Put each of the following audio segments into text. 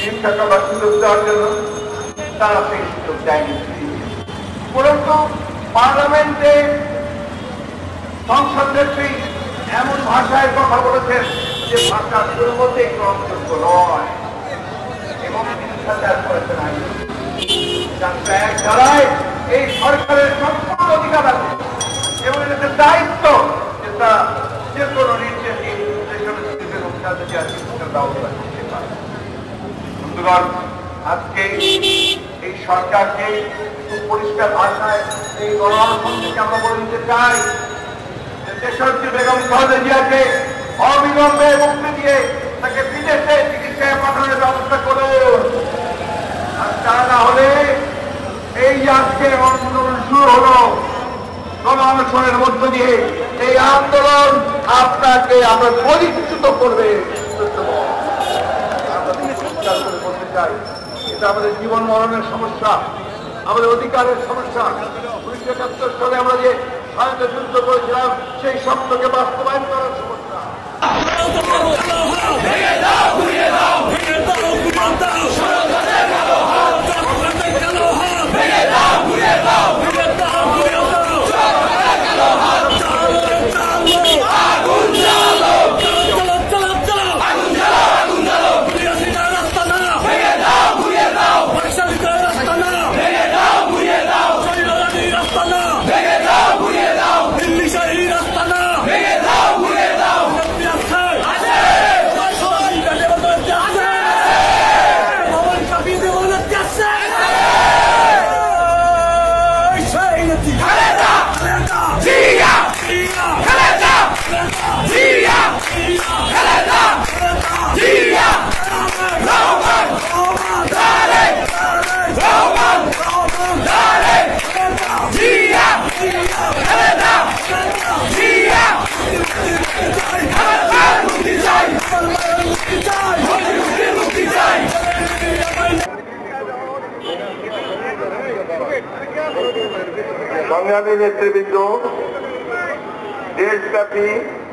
ডিম টাকা বা সুযোগ দেওয়ার জন্য তারা সেই সুযোগ দেয়নি। উপরন্তু পার্লামেন্টে সংসদ নেত্রী এমন ভাষায় কথা বলেছেন যে ভাষা কোনো মতেই গ্রহণযোগ্য নয় এবং মিথ্যাচার করেছেন আইন। এক ধারায় এই সরকারের সম্পূর্ণ অধিকার আছে এবং এটাতে দায়িত্ব যে তা যে কোনো নির্দেশে ব্যবস্থা করতে পারে। বন্ধুগণ, আজকে এই সরকারকে খুব পরিষ্কার ভাষায় এই গণঅনশন থেকে আমরা বলে দিতে চাই যে দেশনেত্রী বেগম খালেদা জিয়াকে অবিলম্বে মুক্তি দিয়ে তাকে বিদেশে চিকিৎসায় পাঠানোর ব্যবস্থা করুন। আর তা না হলে এই আজকে আন্দোলন শুরু হলো গণঅনশনের মধ্য দিয়ে এই আন্দোলন আপনাকে আমরা পরিচ্যুত করবে। বলতে চাই এটা আমাদের জীবন মরণের সমস্যা, আমাদের অধিকারের সমস্যা। 1971 সালে আমরা যে স্বাধীনতা যুদ্ধ করেছিলাম সেই স্বপ্নকে বাস্তবায়ন করার সমস্যা। সংগ্রামী নেতৃবৃন্দ, দেশব্যাপী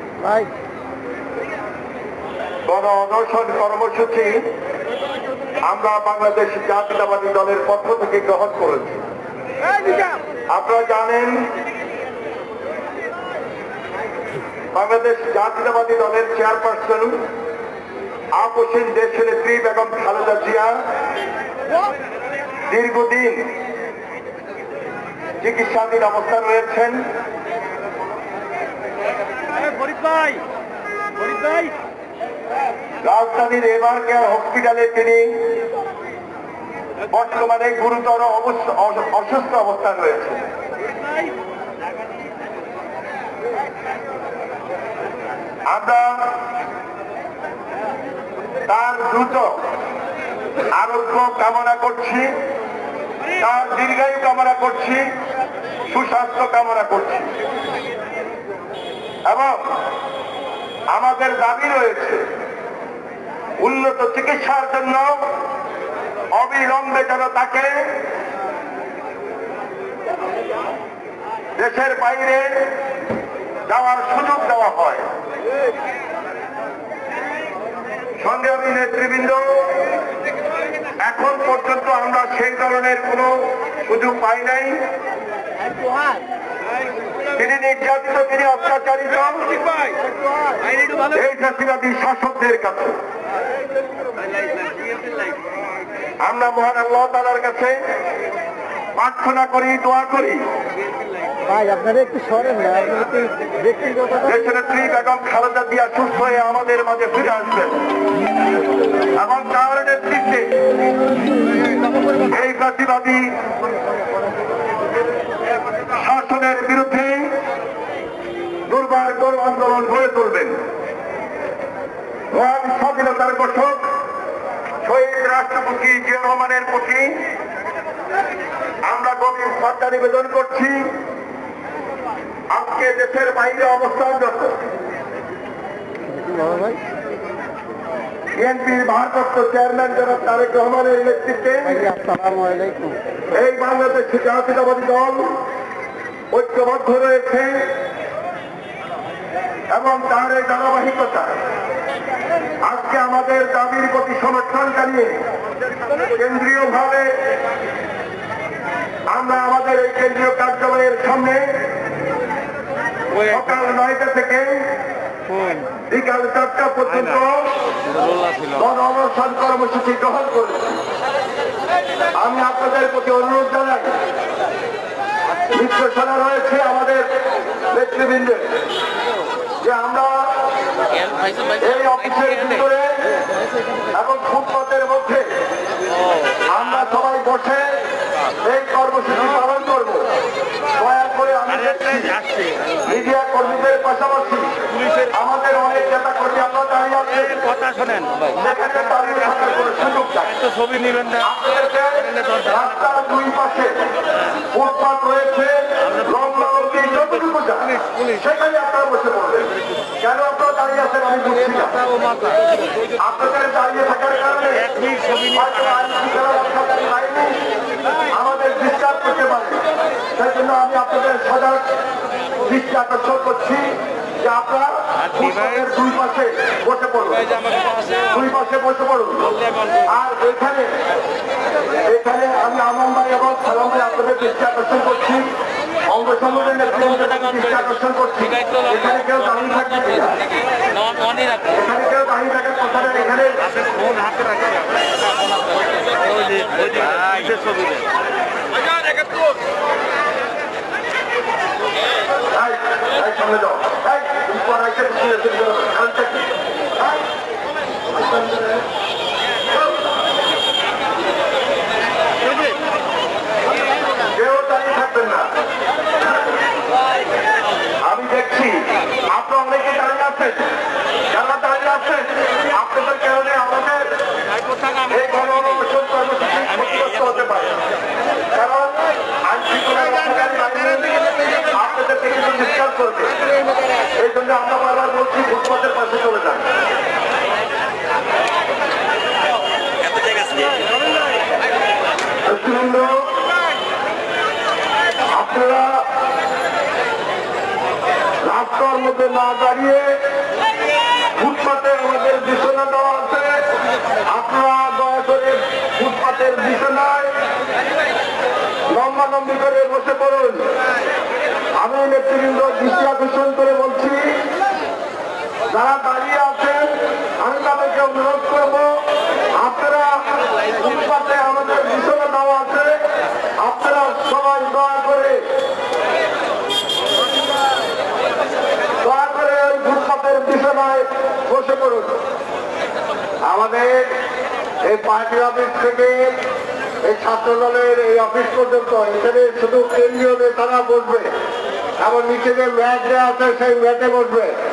গণ অনশন কর্মসূচি আমরা বাংলাদেশ জাতীয়তাবাদী দলের পক্ষ থেকে গ্রহণ করেছি। আপনারা জানেন বাংলাদেশ জাতীয়তাবাদী দলের চেয়ারপারসন আপসীন দেশনেত্রী বেগম খালেদা জিয়া দীর্ঘদিন চিকিৎসাধীন অবস্থা রয়েছেন। রাজধানীর এবার কেয়ার হসপিটালে তিনি বর্তমানে গুরুতর অসুস্থ অবস্থায় রয়েছে। আমরা তার দ্রুত আরোগ্য কামনা করছি, তার দীর্ঘায়ু কামনা করছি, সুস্বাস্থ্য কামনা করছি এবং আমাদের দাবি রয়েছে উন্নত চিকিৎসার জন্য অবিলম্বে যেন তাকে দেশের বাইরে যাওয়ার সুযোগ দেওয়া হয়। সংগ্রামী নেতৃবৃন্দ, এখন পর্যন্ত আমরা সেই ধরনের কোনো সুযোগ পাই নাই। তিনি নির্যাতিত, তিনি অত্যাচারিত এই জাতিবাদী শাসকদের কাছে। আমরা মহান আল্লাহ তাআলার কাছে প্রার্থনা করি, দোয়া করি দেশনেত্রী বেগম খালেদা জিয়া সুস্থ হয়ে আমাদের মাঝে ফিরে আসবেন এবং তার নেতৃত্বে এই জাতিবাদী শাসনের বিরুদ্ধে দুর্বার গণ আন্দোলন গড়ে তুলবেন। মহান স্বাধীনতার ঘোষক শহীদ রাষ্ট্রপতি জিয়া রহমানের প্রতি আমরা গভীর শ্রদ্ধা নিবেদন করছি। আজকে দেশের বাইরে অবস্থানরত বিএনপির ভারপ্রাপ্ত চেয়ারম্যান জনাব তারেক রহমানের নেতৃত্বে এই বাংলাদেশ জাতীয়তাবাদী দল ঐক্যবদ্ধ রয়েছে এবং তার এই ধারাবাহিকতা আজকে আমাদের দাবির প্রতি সমর্থন জানিয়ে নিয়ে কেন্দ্রীয়ভাবে আমরা আমাদের এই কেন্দ্রীয় কার্যালয়ের সামনে সকাল 9টা থেকে বিকাল 4টা পর্যন্ত গণ অবস্থান কর্মসূচি গ্রহণ করেছি। আমি আপনাদের প্রতি অনুরোধ জানাই, নির্দেশনা রয়েছে আমাদের নেতৃবৃন্দের যে আমরা এই অফিসের ভিতরে এবং ফুটপাতের মধ্যে আমরা সবাই বসে এই কর্মসূচি পালন করব। দয়া করে আমি মিডিয়া কর্মীদের পাশাপাশি আমাদের অনেক নেতা কর্মী আমরা দাঁড়িয়ে আছেন, কথা শোনেন, সেখানে দাঁড়িয়ে থাকার কোনো সুযোগ নাই। ছবি নেবেন না। আপনাদেরকে রাস্তার দুই পাশে ফুটপাত রয়েছে, যতটুকু যায় সেখানে আপনারা বসে পড়বেন। কেন আপনারা দাঁড়িয়ে আছেন আমি বুঝছি না। আপনাদের দাঁড়িয়ে থাকার কারণে আমাদের ডিস্টার্ব করতে পারে। সেই জন্য আমি আপনাদের সজাগ দৃষ্টি আকর্ষণ করছি যে আপনারা দুই পাশে বসে পড়ুন, দুই পাশে বসে পড়ুন। আর এখানে আমি আমনবাড়ি এবং সালামবাড়ি আপনাদের দৃষ্টি আকর্ষণ করছি, অঙ্গ সংগঠনের নেতৃত্বের দৃষ্টি আকর্ষণ করছি। এখানে কেউ দাঁড়িয়ে থাকবে, এখানে কেউ দাঁড়িয়ে থাকার কথা না। এখানে সামনে যাও, কেউ দাঁড়িয়ে থাকবেন না। আমি দেখছি আপনারা অনেকে দাঁড়িয়ে আছেন, যারা দাঁড়িয়ে আছেন আপনাদের কারণে আমাদের এই গণ অনশন কর্মসূচি ক্ষতিগ্রস্ত হতে পারে। কারণ আইনশৃঙ্খলা আপনাদেরকে কিন্তু ডিস্টার্ব করবে। এই জন্য আমরা বারবার বলছি ফুটপাতের পাশে চলে যান। আপনারা রাস্তার মধ্যে না দাঁড়িয়ে ফুটপাতে আমাদের বিছানা দেওয়া আছে, আপনারা দয়া করে ফুটপাতের বিছানায় লম্বালম্বি করে বসে পড়ুন। আমি নেতৃবৃন্দ দৃষ্টি আকর্ষণ করে বলছি, যারা দাঁড়িয়ে আছেন আমি তাদেরকে অনুরোধ করব, আপনারা ফুটপাতে আমাদের বিছানা দেওয়া আছে, আপনারা সবাই দয়া করে ওই ফুটপাতের বিছানায় বসে পড়ুন। আমাদের এই পার্টি অফিস থেকে এই ছাত্র দলের এই অফিস পর্যন্ত এখানে শুধু কেন্দ্রীয় নেতারা বসবে এবং নিচে যে ম্যাট দেওয়া আছে সেই ম্যাটে বসবে।